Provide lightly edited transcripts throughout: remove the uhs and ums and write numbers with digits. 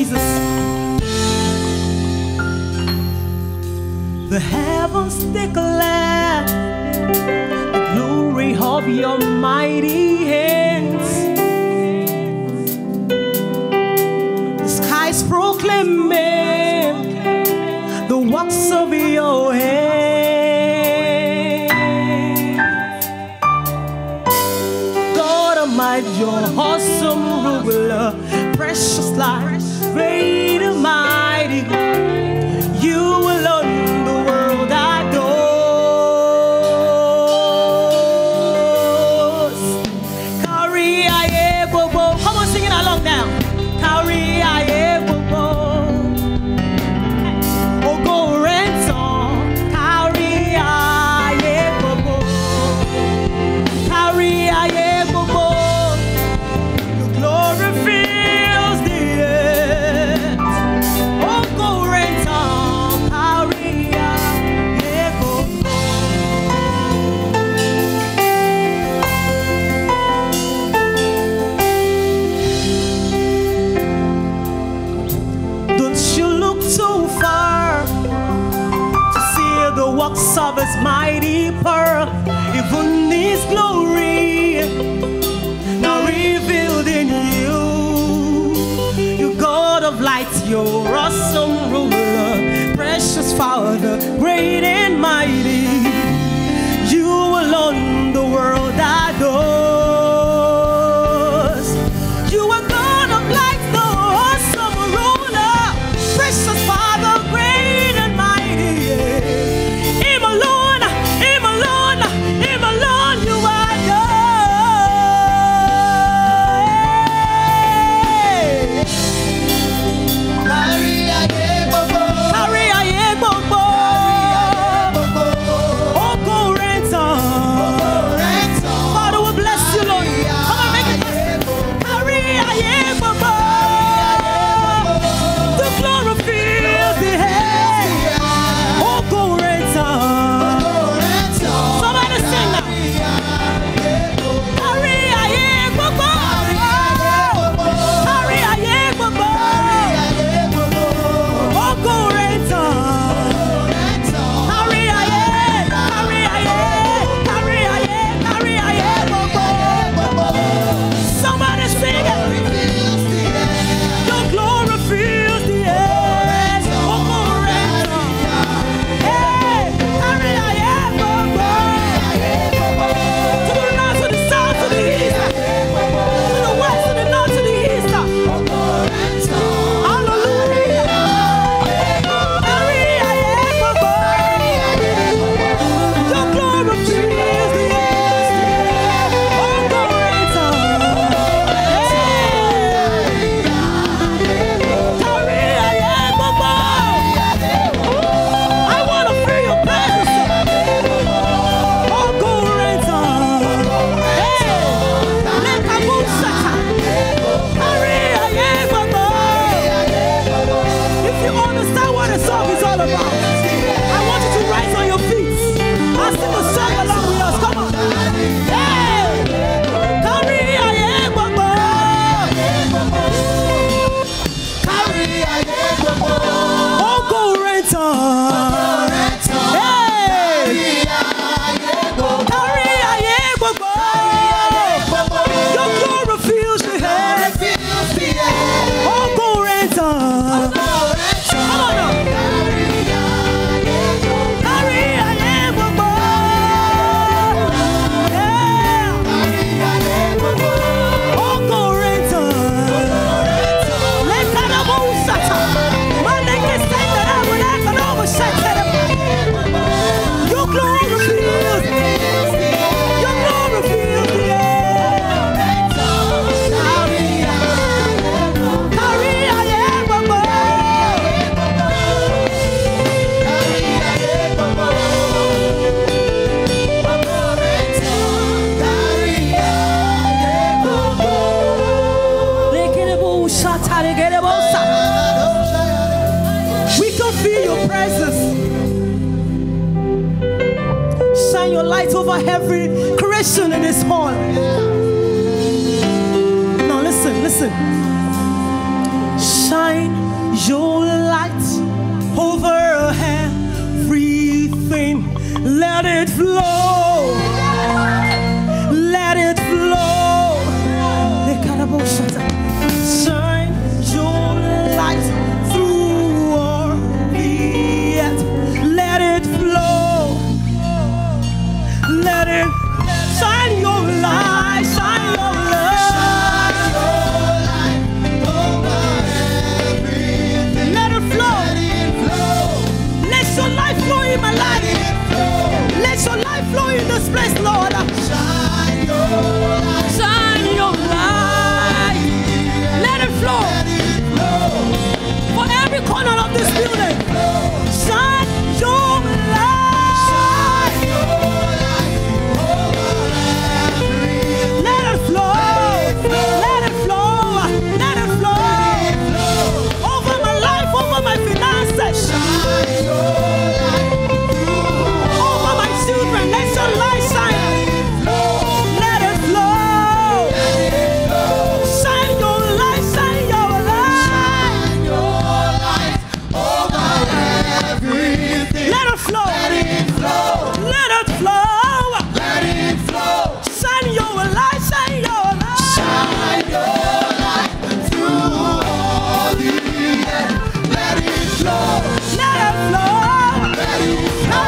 Jesus. The heavens declare the glory of your mighty hands. The skies proclaiming the works of your hands. God Almighty, your awesome ruler, precious light, great and mighty, you alone the world adores. Carry aye bobo. Come on, sing it along now. Carry aye bobo. Oh, go rent on. Carry aye bobo. Carry aye bobo. Your glory fills the earth. Oh, go rent on. Carry aye bobo. Don't you look too far to see the works of his mighty pearl, even his glory now revealed in you. You God of light, your awesome ruler, precious Father, great and mighty, you alone the world adores. You are God of light, the awesome ruler, precious Father, great and mighty. Him alone, him alone, him alone you adore. Carry aye bobo. Oh, go rent on. Father, we bless you, Lord. Come on, make it. Carry aye bobo. The glory fills the air. Oh, go rent on. Somebody sing now. Carry aye bobo. Carry aye bobo. Oh, go rent on. Carry aye, carry aye, carry aye, carry aye bobo. Somebody sing it. Your glory fills the air. Oh, go rent on. Hey, carry aye bobo. To the north, to the south, to the east, to the west, to the north, to the east. Hallelujah. Carry aye bobo. Your glory fills the air. Oh, go rent on. Carry aye bobo. I wanna feel your presence. Oh, go rent on. Let the moon shine. Carry aye bobo. If you understand what the song is all about, I want you to rise on your feet. I'll sing a song along with us. Come on. Hey! Carry aye bobo. Oh, go rent on. Hey! Carry aye bobo. Your glory fills the air. Oh, go rent on. Come on now. Carry aye bobo. Yeah. Oh, go rent on. Let that go sata. Man, they can stand that up when I can overset it. Your glory fills. Your glory fills the air. Carry aye bobo. We can feel your presence. Shine your light over every creation in this hall. Now listen, listen. Shine Shine your light over everything. Let it flow. Let it flow. Shine your light through all the earth. Let it flow. Let it shine your light. Shine your light. Your life flow in my life. Let your life flow in this place, Lord. Shine your light. Shine your light. Let it flow. For every corner of this building. Shine your light. Shine your light over everything. Let it flow. Let it flow. Let it flow. Over my life, over my finances. Shine your let your light shine. Let it flow. Shine your light, shine your light. Shine your light over everything. Let it flow. Let it flow. Let it flow. Let it flow. Shine your light, shine your light. Shine your light through all the earth. Let it flow. Let it flow. Let it flow.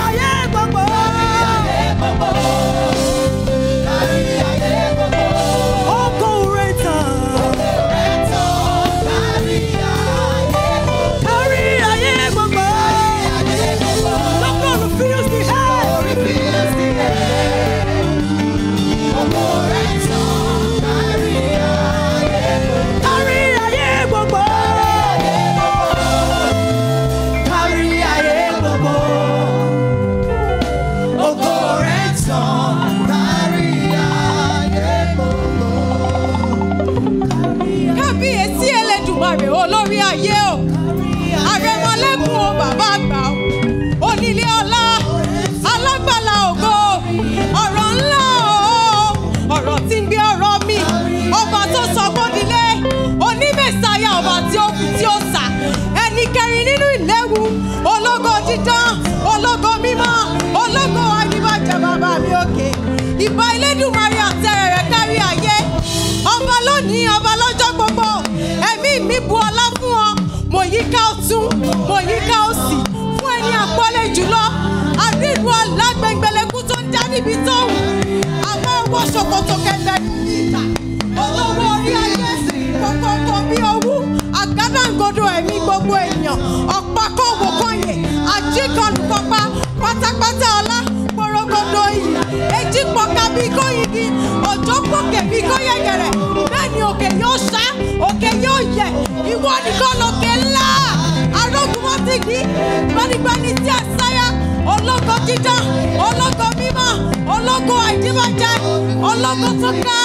Olórí ayé o, àrẹ̀mọlẹ́kùn o, bàbá àgbà o, onílé ọlá, alágbàlá ògo, ọ̀rọ̀ ńlá o, ọ̀rọ̀ tí ń gbé ọ̀rọ̀ mi, ọba tó sọ bódilé, onímẹ̀sáyà ọba tí ó kù tí ó sà, ẹni kẹrin nínú ìléwu, ológo dídán, ológo mímọ́, ológo àyíbájẹ́ bàbá mi òkè, ìbà Elédùmarè àtẹ̀rẹ̀ rẹ̀ kárí ayé, ọba lónìí, ọba lọ́jọ́ gbogbo. Ẹ̀mí mi bu ọlá fún ọ, mo yíká ọ̀tún, mo yíká òsì, fún ẹni àpọ́nlé jùlọ, àdínú alágbẹ̀ngbẹ̀lẹ̀kú tó ń já níbi tó wù, àwọn owó ṣòkòtò kẹ̀kẹ́ níta, olówó orí ayé, kòkòkò bí owú, àgádágodo ẹ̀mí gbogbo èèyàn, ọ̀pá kọ̀wò kọ̀yè, àjíkọlùkọ̀pá, pátápátá ọlá, porogodo iyì, èjì pọ̀ka bí kóyigi, òjò pòkè bí kóyẹ̀gẹ̀rẹ̀, bẹ́ẹ̀ ni òkè yóò ṣá, òkè yóò yẹ, ìwọ nìkan lókè ńlá, arógunmọ́tìgì, gbanigbani tí a sáyà, ológo dídán, ológo mímọ́, ológo àìdíbàjẹ́, ológo tó ká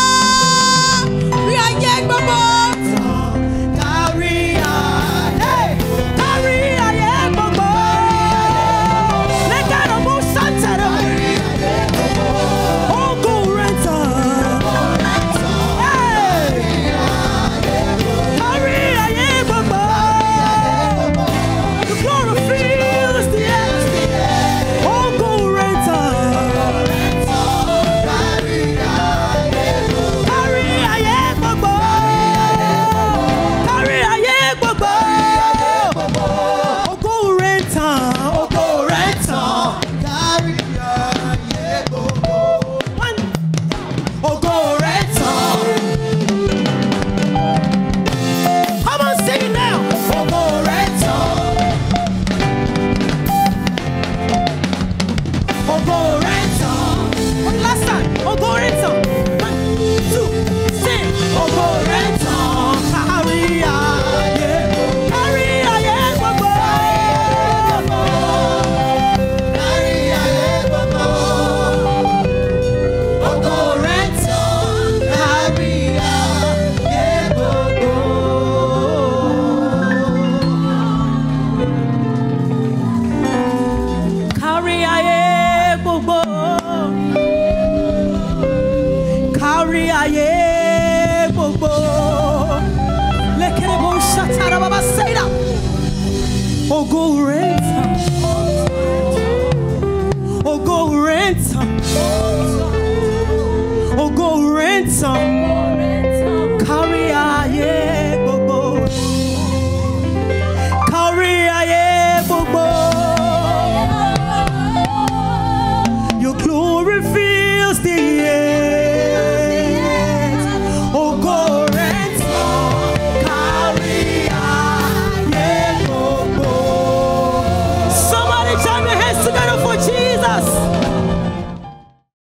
rí ayé gbogbo. Kárí ayé gbogbo. Lẹ́gàrọ̀ mú sátẹ̀rẹ̀. Ògo rẹ̀ tán. Kárí ayé gbogbo. The glory fills the earth. Ògo rẹ̀ tán. Kárí ayé gbogbo. Kárí ayé gbogbo. Ògo rẹ̀ tán. Ògo rẹ̀ tán. Kárí ayé gbogbo. Ògo rẹ̀ tán. Come on, sing it now. Ògo rẹ̀ tán. Ògo rẹ̀ tán. Last time. Ògo rẹ̀ tán. 1, 2, sing. Ògo rẹ̀ tán. Kárí ayé. Kárí ayé gbogbo. Kárí ayé gbogbo. Ògo rẹ̀ tán. Kárí ayé gbogbo. Kárí ayé gbogbo. Kárí ayé